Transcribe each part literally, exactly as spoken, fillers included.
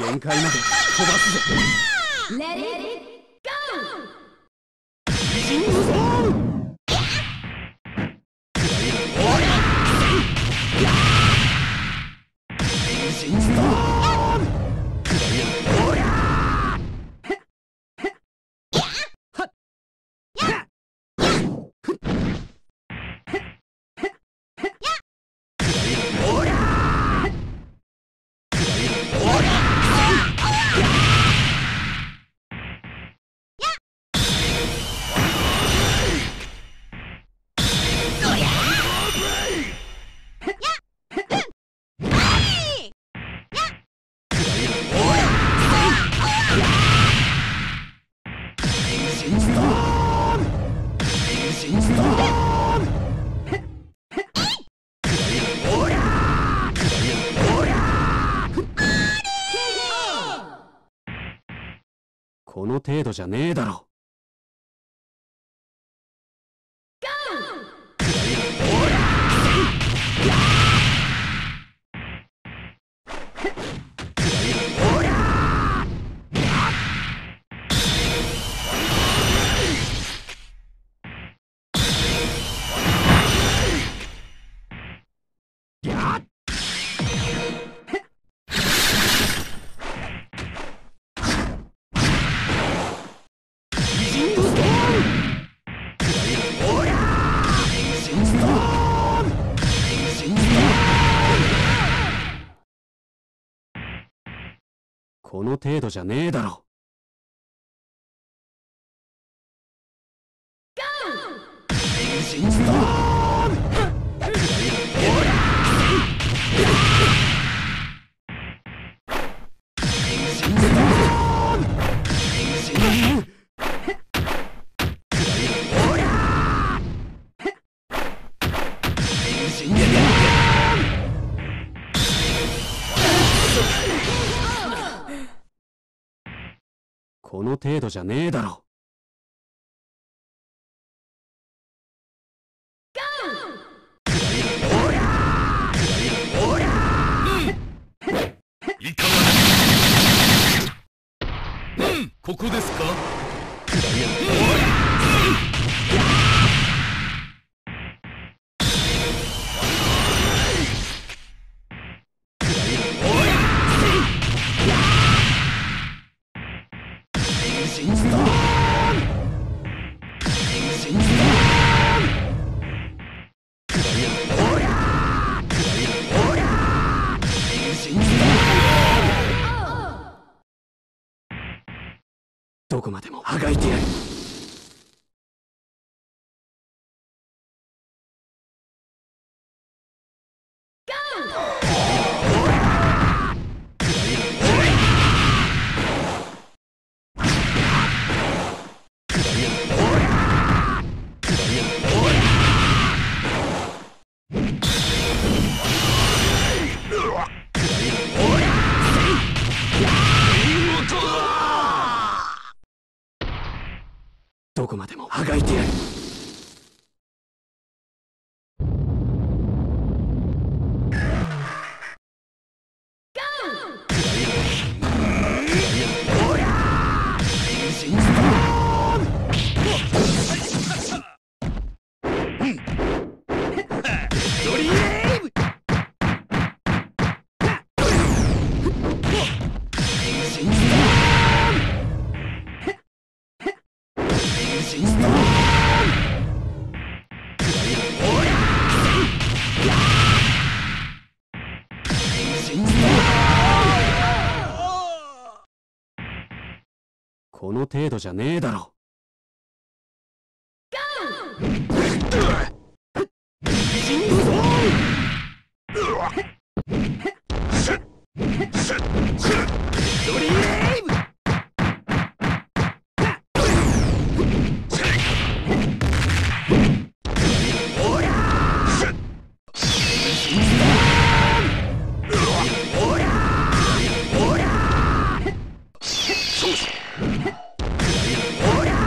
限界まで飛ばすぜ。 レディーゴー。 偉人無双。この程度じゃねえだろ。この程度じゃねえだろ。この程度じゃねえだろ。 いかがうん、ここですか。 どこまでもあがいてやる。どこまでもあがいてやる。この程度じゃねえだろ。おり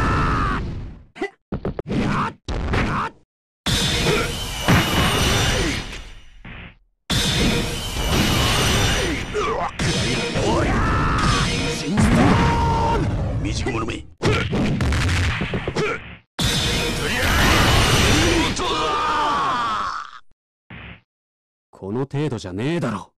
未熟者め。 この程度じゃねえだろ。